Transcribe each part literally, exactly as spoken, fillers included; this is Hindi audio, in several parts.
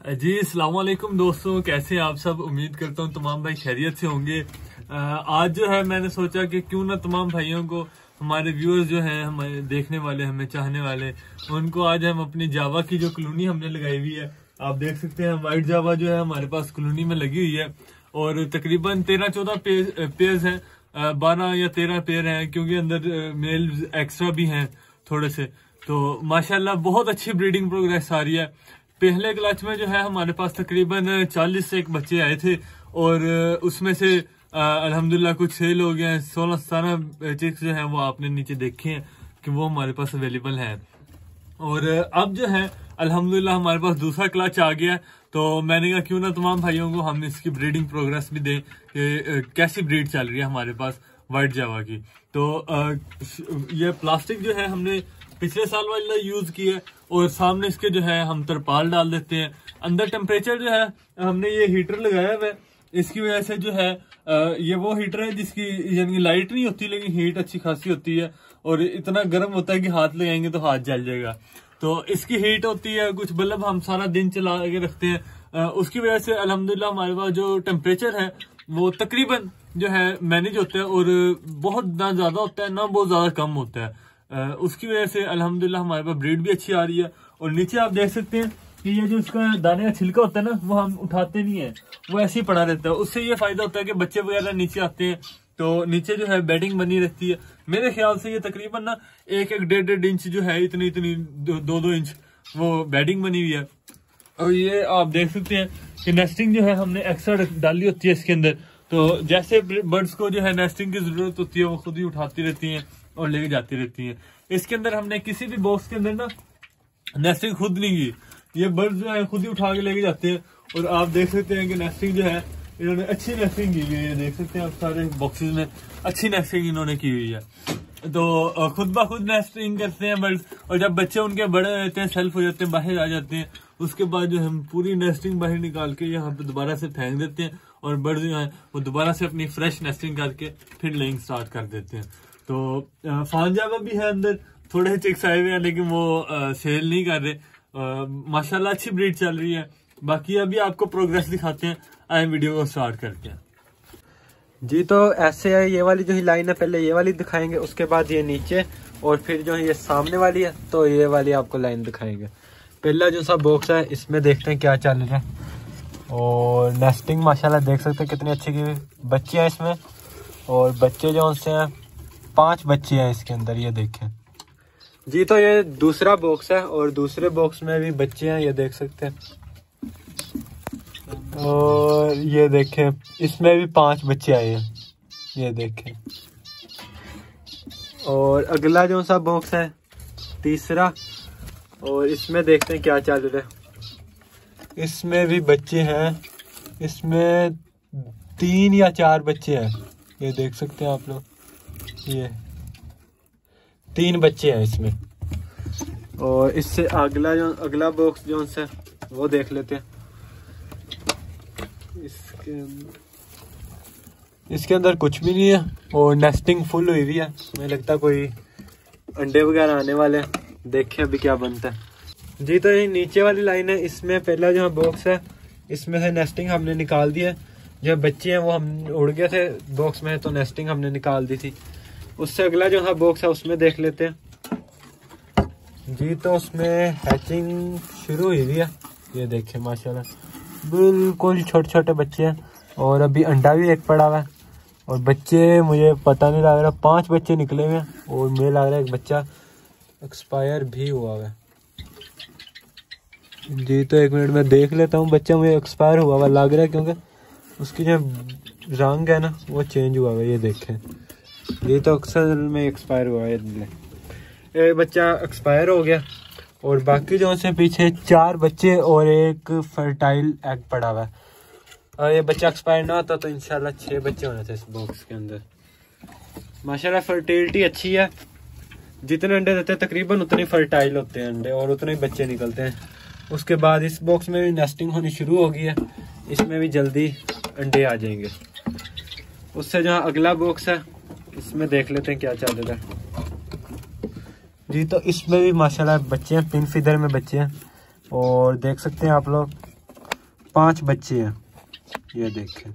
जी अस्सलाम वालेकुम दोस्तों, कैसे हैं आप सब। उम्मीद करता हूँ तमाम भाई खैरियत से होंगे। आज जो है मैंने सोचा कि क्यों ना तमाम भाइयों को, हमारे व्यूअर्स जो हैं, हमारे देखने वाले, हमें चाहने वाले, उनको आज हम अपनी जावा की जो कॉलोनी हमने लगाई हुई है, आप देख सकते हैं वाइट जावा जो है हमारे पास कॉलोनी में लगी हुई है और तकरीबन तेरह चौदह पेयर्स हैं, बारह या तेरह पेयर हैं क्योंकि अंदर मेल एक्स्ट्रा भी हैं थोड़े से। तो माशाल्लाह बहुत अच्छी ब्रीडिंग प्रोग्रेस आ रही है। पहले क्लच में जो है हमारे पास तकरीबन चालीस से एक बच्चे आए थे और उसमें से अल्हम्दुलिल्लाह कुछ सेल हो गए हैं। सोलह सतारह चिक्स जो हैं वो आपने नीचे देखे हैं कि वो हमारे पास अवेलेबल हैं। और अब जो है अल्हम्दुलिल्लाह हमारे पास दूसरा क्लच आ गया, तो मैंने कहा क्यों ना तमाम भाइयों को हम इसकी ब्रीडिंग प्रोग्रेस भी दें कि कैसी ब्रीड चल रही है हमारे पास वाइट जावा की। तो ये प्लास्टिक जो है हमने पिछले साल वाला यूज किया है और सामने इसके जो है हम तरपाल डाल देते हैं। अंदर टेम्परेचर जो है हमने ये हीटर लगाया हुआ है, इसकी वजह से जो है ये वो हीटर है जिसकी यानी लाइट नहीं होती लेकिन हीट अच्छी खासी होती है और इतना गर्म होता है कि हाथ लगाएंगे तो हाथ जल जाएगा। तो इसकी हीट होती है, कुछ बल्ब हम सारा दिन चला के रखते हैं, उसकी वजह से अल्हम्दुलिल्लाह हमारे पास जो टेम्परेचर है वो तकरीबन जो है मैनेज होता है और बहुत ना ज्यादा होता है ना बहुत ज्यादा कम होता है। Uh, उसकी वजह से अल्हम्दुलिल्लाह हमारे पास ब्रीड भी अच्छी आ रही है। और नीचे आप देख सकते हैं कि ये जो इसका दाने का छिलका होता है ना वो हम उठाते नहीं है, वो ऐसे ही पड़ा रहता है। उससे ये फायदा होता है कि बच्चे वगैरह नीचे आते हैं तो नीचे जो है बेडिंग बनी रहती है। मेरे ख्याल से ये तकरीबन ना एक एक डेढ़ डेढ़ इंच जो है इतनी इतनी दो दो, दो इंच वो बेडिंग बनी हुई है। और ये आप देख सकते हैं कि नेस्टिंग जो है हमने एक्स्ट्रा डाली होती है इसके अंदर, तो जैसे बर्ड्स को जो है नेस्टिंग की जरूरत होती है वो खुद ही उठाती रहती है और लेके जाती रहती है। इसके अंदर हमने किसी भी बॉक्स के अंदर ना नेस्टिंग खुद नहीं की, ये बर्ड्स जो है खुद ही उठा के लेके जाते हैं। और आप देख सकते हैं कि नेस्टिंग जो है इन्होंने अच्छी नेस्टिंग की हुई है, देख सकते हैं आप सारे बॉक्सेस में अच्छी नेस्टिंग इन्होंने की हुई है। तो खुद ब खुद नेस्टिंग करते हैं बर्ड्स और जब बच्चे उनके बड़े रहते हैं, सेल्फ हो जाते हैं, बाहर आ जाते हैं, उसके बाद जो हम पूरी नेस्टिंग बाहर निकाल के यहाँ पे दोबारा से फेंक देते हैं और बर्ड्स जो है वो दोबारा से अपनी फ्रेश नेस्टिंग करके फिर लेइंग स्टार्ट कर देते हैं। तो फान जावा भी है अंदर, थोड़े चिक्स आए हुए हैं लेकिन वो आ, सेल नहीं कर रहे। माशाल्लाह अच्छी ब्रीड चल रही है। बाकी अभी आपको प्रोग्रेस दिखाते हैं, आए वीडियो को स्टार्ट करके। जी तो ऐसे है, ये वाली जो ही लाइन है पहले ये वाली दिखाएंगे, उसके बाद ये नीचे और फिर जो है ये सामने वाली है तो ये वाली आपको लाइन दिखाएंगे। पहला जो सा बॉक्स है इसमें देखते हैं क्या चल रहा है। और नेस्टिंग माशाल्लाह देख सकते हैं कितनी अच्छी की बच्चे हैं इसमें। और बच्चे जो उनसे हैं पांच बच्चे हैं इसके अंदर, ये देखें जी। तो ये दूसरा बॉक्स है और दूसरे बॉक्स में भी बच्चे हैं, ये देख सकते हैं। और ये देखें इसमें भी पांच बच्चे आए हैं, ये देखें। और अगला जो सा बॉक्स है तीसरा, और इसमें देखते हैं क्या चल रहा है। इसमें भी बच्चे हैं, इसमें तीन या चार बच्चे हैं, ये देख सकते हैं आप लोग, ये तीन बच्चे हैं इसमें। और इससे अगला जो अगला बॉक्स जो है वो देख लेते हैं। इसके इसके अंदर कुछ भी नहीं है और नेस्टिंग फुल हुई हुई है, मुझे लगता है कोई अंडे वगैरह आने वाले हैं, देखें अभी क्या बनता है। जी तो ये नीचे वाली लाइन है, इसमें पहला जो बॉक्स है इसमें से नेस्टिंग हमने निकाल दी है। जो बच्चे हैं वो हम उड़ गए थे बॉक्स में तो नेस्टिंग हमने निकाल दी थी। उससे अगला जो है बॉक्स है उसमें देख लेते हैं। जी तो उसमें हैचिंग शुरू हुई हुई है, ये देखें माशाल्लाह बिल्कुल छोटे छोटे बच्चे हैं और अभी अंडा भी एक पड़ा हुआ है। और बच्चे मुझे पता नहीं लग रहा, पांच बच्चे निकले हुए हैं और मुझे लग रहा है एक बच्चा एक्सपायर भी हुआ हुआ है। जी तो एक मिनट में देख लेता हूँ, बच्चा मुझे एक्सपायर हुआ हुआ लग रहा है क्योंकि उसकी जो रंग है ना वो चेंज हुआ हुआ है, ये देखें। ये तो अक्सर में एक्सपायर हुआ है, ये बच्चा एक्सपायर हो गया। और बाकी जो से पीछे चार बच्चे और एक फर्टाइल एग पड़ा हुआ है। और ये बच्चा एक्सपायर ना होता तो इंशाल्लाह छह बच्चे होने थे इस बॉक्स के अंदर। माशाल्लाह फर्टिलिटी अच्छी है, जितने अंडे देते हैं तकरीबन उतने फर्टाइल होते हैं अंडे और उतने ही बच्चे निकलते हैं। उसके बाद इस बॉक्स में भी नेस्टिंग होनी शुरू हो गई है, इसमें भी जल्दी अंडे आ जाएंगे। उससे जहाँ अगला बॉक्स है इसमें देख लेते हैं क्या चल रहा है। जी तो इसमें भी माशाल्लाह बच्चे हैं, पिन फीदर में बच्चे हैं और देख सकते हैं आप लोग पांच बच्चे हैं, ये देखें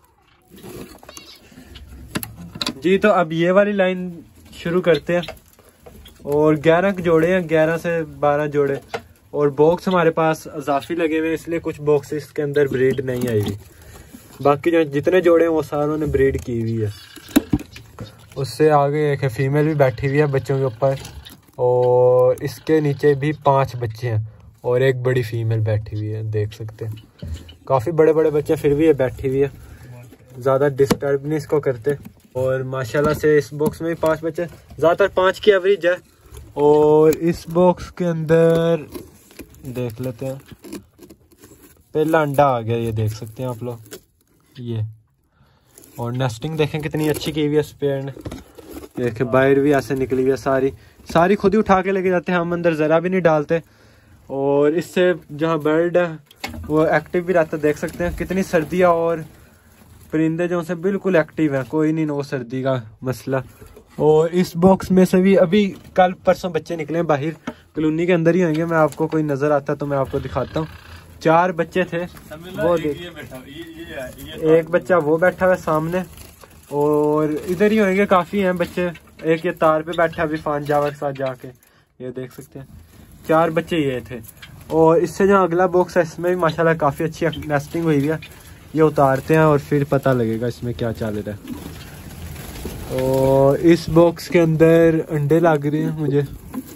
जी। तो अब ये वाली लाइन शुरू करते हैं। और ग्यारह जोड़े हैं, ग्यारह से बारह जोड़े। और बॉक्स हमारे पास अजाफी लगे हुए हैं, इसलिए कुछ बॉक्स इसके अंदर ब्रीड नहीं आई हुई। बाकी जो जितने जोड़े हैं वो सारों ने ब्रीड की हुई है। उससे आगे एक फीमेल भी बैठी हुई है बच्चों के ऊपर, और इसके नीचे भी पांच बच्चे हैं और एक बड़ी फीमेल बैठी हुई है, देख सकते हैं। काफ़ी बड़े बड़े बच्चे, फिर भी ये बैठी हुई है, ज़्यादा डिस्टर्ब नहीं इसको करते। और माशाल्लाह से इस बॉक्स में भी पांच बच्चे, ज़्यादातर पांच की एवरेज है। और इस बॉक्स के अंदर देख लेते हैं, पहला अंडा आ गया, ये देख सकते हैं आप लोग, ये। और नेस्टिंग देखें कितनी अच्छी की हुई है स्पेयर ने, देखें बाहर भी ऐसे निकली हुई है, सारी सारी खुद ही उठा के लेके जाते हैं, हम अंदर ज़रा भी नहीं डालते। और इससे जहाँ बर्ड है वो एक्टिव भी रहता है, देख सकते हैं कितनी सर्दियाँ, और परिंदे जो से बिल्कुल एक्टिव है, कोई नहीं वो सर्दी का मसला। और इस बॉक्स में से भी अभी कल परसों बच्चे निकले हैं बाहर, कॉलोनी के अंदर ही होंगे, मैं आपको कोई नज़र आता तो मैं आपको दिखाता हूँ। चार बच्चे थे, वो देख, ये बैठा, ये, ये, ये एक बच्चा वो बैठा हुआ सामने, और इधर ही होंगे, काफ़ी हैं बच्चे। एक ये तार पे बैठा अभी फान जावा के साथ जाके, ये देख सकते हैं। चार बच्चे ये थे। और इससे जो अगला बॉक्स है इसमें भी माशाल्लाह काफ़ी अच्छी नेस्टिंग हुई है। ये उतारते हैं और फिर पता लगेगा इसमें क्या चल रहा है। और इस बॉक्स के अंदर अंडे लग रहे हैं मुझे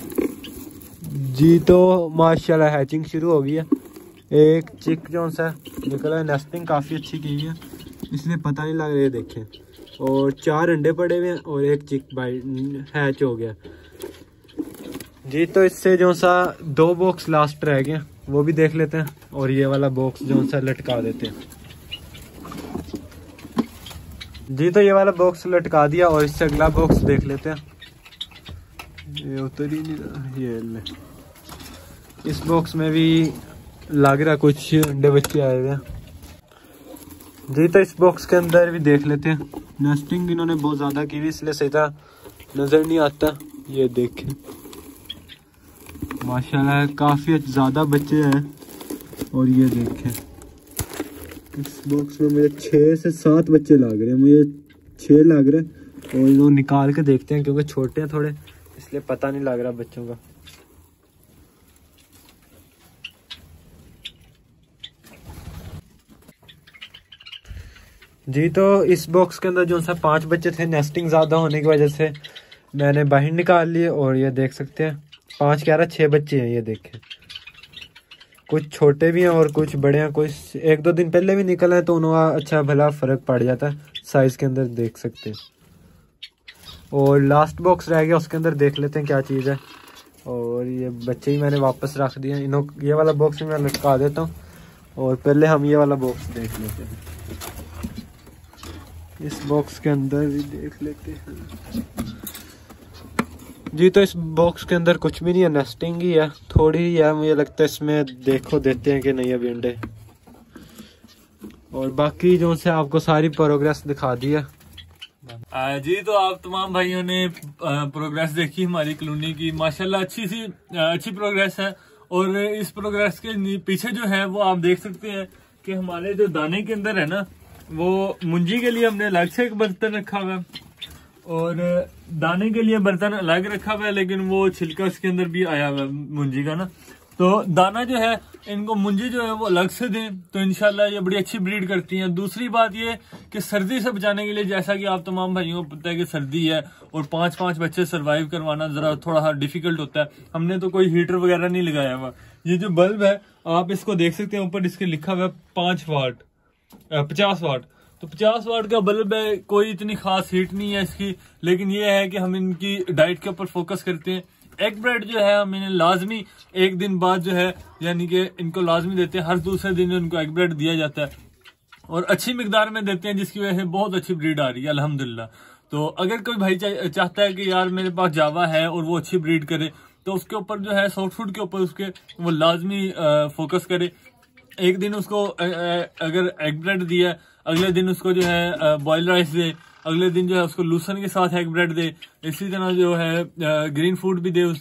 जी। तो माशाल्लाह हैचिंग शुरू हो गई है। एक चिक जो सा निकला है, नेस्टिंग काफ़ी अच्छी की है, इसलिए पता नहीं लग रहा है, देखें। और चार अंडे पड़े हुए हैं और एक चिक बाई हैच हो गया जी। तो इससे जो सा दो बॉक्स लास्ट रह गए, वो भी देख लेते हैं। और ये वाला बॉक्स जो सा लटका देते हैं जी। तो ये वाला बॉक्स लटका दिया, और इससे अगला बॉक्स देख लेते हैं। ये उतर ही नहीं, ये ले। इस बॉक्स में भी लग रहा कुछ अंडे बच्चे आए हुए हैं जी। तो इस बॉक्स के अंदर भी देख लेते हैं। नेस्टिंग इन्होंने बहुत ज़्यादा की हुई, इसलिए सीधा नज़र नहीं आता। ये देखें माशाल्लाह काफ़ी ज़्यादा बच्चे हैं। और ये देखें इस बॉक्स में मुझे छः से सात बच्चे लग रहे हैं, मुझे छः लग रहे हैं। और वो निकाल के देखते हैं, क्योंकि छोटे हैं थोड़े, इसलिए पता नहीं लग रहा बच्चों का। जी तो इस बॉक्स के अंदर जो सा पांच बच्चे थे, नेस्टिंग ज़्यादा होने की वजह से मैंने बाहर निकाल लिए। और ये देख सकते हैं पाँच ग्यारह छः बच्चे हैं, ये देखें। कुछ छोटे भी हैं और कुछ बड़े हैं, कुछ एक दो दिन पहले भी निकले हैं, तो उन्होंने अच्छा भला फ़र्क पड़ जाता है साइज़ के अंदर, देख सकते हैं। और लास्ट बॉक्स रह गया, उसके अंदर देख लेते हैं क्या चीज़ है। और ये बच्चे ही मैंने वापस रख दिए, इन्हों ये वाला बॉक्स मैं लटका देता हूँ। और पहले हम ये वाला बॉक्स देख लेते हैं। इस बॉक्स के अंदर भी देख लेते हैं जी। तो इस बॉक्स के अंदर कुछ भी नहीं है, नेस्टिंग ही है, थोड़ी ही है, मुझे लगता है इसमें देखो देते हैं कि नहीं अभी अंडे। और बाकी जो से आपको सारी प्रोग्रेस दिखा दी है जी। तो आप तमाम भाइयों ने प्रोग्रेस देखी हमारी कॉलोनी की, माशाल्लाह अच्छी सी अच्छी प्रोग्रेस है। और इस प्रोग्रेस के पीछे जो है वो आप देख सकते हैं कि हमारे जो दाने के अंदर है ना, वो मुंजी के लिए हमने अलग से एक बर्तन रखा हुआ है, और दाने के लिए बर्तन अलग रखा हुआ है, लेकिन वो छिलका उसके अंदर भी आया हुआ है मुंजी का ना। तो दाना जो है, इनको मुंजी जो है वो अलग से दें, तो इंशाल्लाह ये बड़ी अच्छी ब्रीड करती हैं। दूसरी बात ये कि सर्दी से बचाने के लिए, जैसा कि आप तमाम भाइयों को पता है कि सर्दी है और पांच पांच बच्चे सरवाइव करवाना जरा थोड़ा सा डिफिकल्ट होता है। हमने तो कोई हीटर वगैरह नहीं लगाया हुआ। ये जो बल्ब है आप इसको देख सकते हैं, ऊपर इसके लिखा हुआ है पांच वाट पचास वाट। तो पचास वाट का बल्ब है, कोई इतनी खास हीट नहीं है इसकी, लेकिन ये है कि हम इनकी डाइट के ऊपर फोकस करते हैं। एग ब्रेड जो है हम इन्हें लाजमी एक दिन बाद जो है, यानी कि इनको लाजमी देते हैं, हर दूसरे दिन इनको एग ब्रेड दिया जाता है, और अच्छी मिकदार में देते हैं, जिसकी वजह से बहुत अच्छी ब्रीड आ रही है अल्हम्दुलिल्लाह। तो अगर कोई भाई चाहता है कि यार मेरे पास जावा है और वो अच्छी ब्रीड करे, तो उसके ऊपर जो है सॉफ्ट फूड के ऊपर उसके वो लाजमी फोकस करे। एक दिन उसको अगर एग ब्रेड दिया, अगले दिन उसको जो है बॉयल राइस दे, अगले दिन जो है उसको लूसन के साथ एग ब्रेड दे, इसी तरह जो है ग्रीन फूड भी दे उसे। तो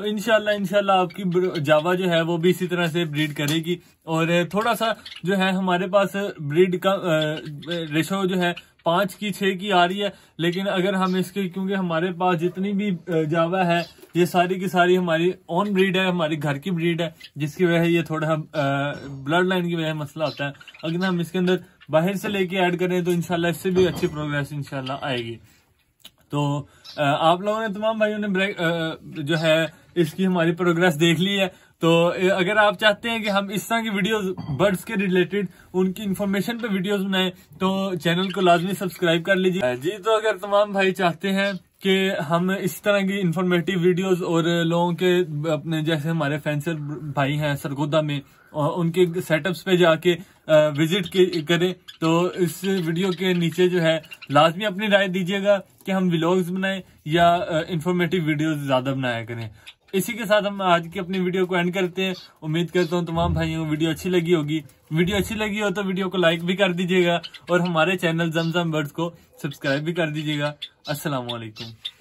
तो इंशाल्लाह इंशाल्लाह आपकी जावा जो है वो भी इसी तरह से ब्रीड करेगी। और थोड़ा सा जो है हमारे पास ब्रीड का रेशो जो है पांच की छह की आ रही है, लेकिन अगर हम इसके, क्योंकि हमारे पास जितनी भी जावा है ये सारी की सारी हमारी ओन ब्रीड है, हमारी घर की ब्रीड है, जिसकी वजह ये थोड़ा ब्लड लाइन की वजह मसला होता है। अगर हम इसके अंदर बाहर से लेके ऐड करें तो इंशाल्लाह इससे भी अच्छी प्रोग्रेस इंशाल्लाह आएगी। तो आप लोगों ने, तमाम भाइयों ने जो है इसकी हमारी प्रोग्रेस देख ली है। तो अगर आप चाहते हैं कि हम इस तरह की वीडियोस बर्ड्स के रिलेटेड उनकी इंफॉर्मेशन पे वीडियोस बनाएं तो चैनल को लाजमी सब्सक्राइब कर लीजिए जी। तो अगर तमाम भाई चाहते हैं कि हम इस तरह की इंफॉर्मेटिव वीडियोस और लोगों के अपने जैसे हमारे फेंसर भाई हैं सरगोदा में और उनके सेटअप्स पे जाके विजिट करें, तो इस वीडियो के नीचे जो है लाजमी अपनी राय दीजिएगा कि हम व्लॉग्स बनाएं या इंफॉर्मेटिव वीडियोस ज्यादा बनाया करें। इसी के साथ हम आज की अपनी वीडियो को एंड करते हैं। उम्मीद करता हूँ तमाम भाइयों को वीडियो अच्छी लगी होगी। वीडियो अच्छी लगी हो तो वीडियो को लाइक भी कर दीजिएगा और हमारे चैनल जमजम बर्ड्स को सब्सक्राइब भी कर दीजिएगा। अस्सलाम वालेकुम।